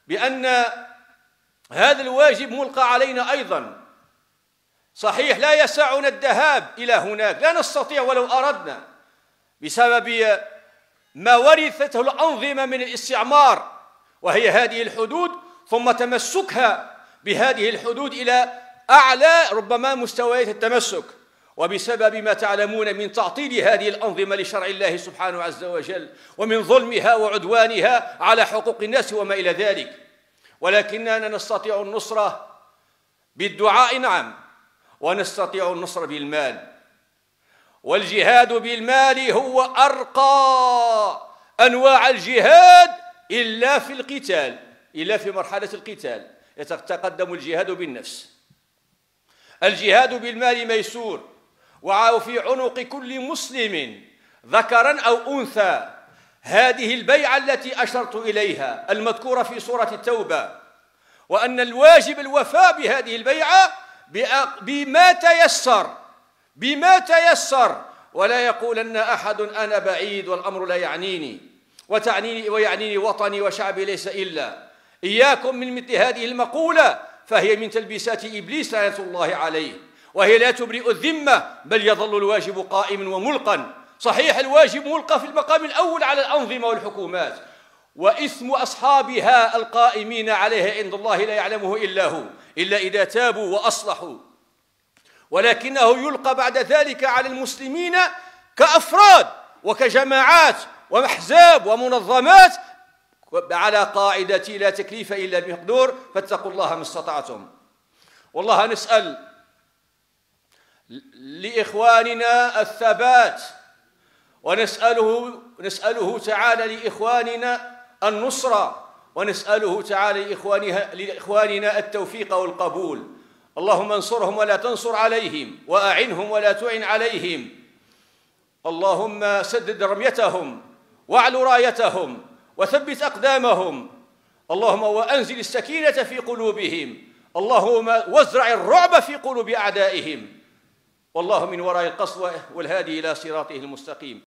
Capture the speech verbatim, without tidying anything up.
بأن هذا الواجب ملقى علينا أيضا. صحيح لا يسعنا الذهاب إلى هناك، لا نستطيع ولو أردنا بسبب ما ورثته الأنظمة من الاستعمار، وهي هذه الحدود، ثم تمسكها بهذه الحدود إلى أعلى ربما مستويات التمسك، وبسبب ما تعلمون من تعطيل هذه الأنظمة لشرع الله سبحانه عز وجل، ومن ظلمها وعدوانها على حقوق الناس وما إلى ذلك. ولكننا نستطيع النصرة بالدعاء، نعم، ونستطيع النصر بالمال، والجهاد بالمال هو أرقى أنواع الجهاد، إلا في القتال، إلا في مرحلة القتال يتقدم الجهاد بالنفس. الجهاد بالمال ميسور، وفي عنق كل مسلم ذكرا أو أنثى هذه البيعة التي أشرت إليها المذكورة في سورة التوبة، وأن الواجب الوفاء بهذه البيعة بما تيسر، بما تيسر، ولا يقولن أحد أنا بعيد والأمر لا يعنيني وتعنيني ويعنيني وطني وشعبي ليس إلا. إياكم من مثل هذه المقولة، فهي من تلبيسات إبليس لعنة الله عليه، وهي لا تبرئ الذمة، بل يظل الواجب قائما وملقا. صحيح الواجب ملقى في المقام الأول على الأنظمة والحكومات، وإثم أصحابها القائمين عليها عند الله لا يعلمه إلا هو، إلا إذا تابوا وأصلحوا، ولكنه يلقى بعد ذلك على المسلمين كأفراد وكجماعات وأحزاب ومنظمات على قاعدة لا تكليف إلا بمقدور، فاتقوا الله ما استطعتم. والله نسأل لإخواننا الثبات، ونسأله نسأله تعالى لإخواننا النصرة، ونسأله تعالى لإخواننا التوفيق والقبول. اللهم انصرهم ولا تنصر عليهم، وأعنهم ولا تعن عليهم. اللهم سدد رميتهم واعل رايتهم وثبت أقدامهم. اللهم وأنزل السكينة في قلوبهم. اللهم وازرع الرعب في قلوب أعدائهم. والله من وراء القصوى والهادي إلى صراطه المستقيم.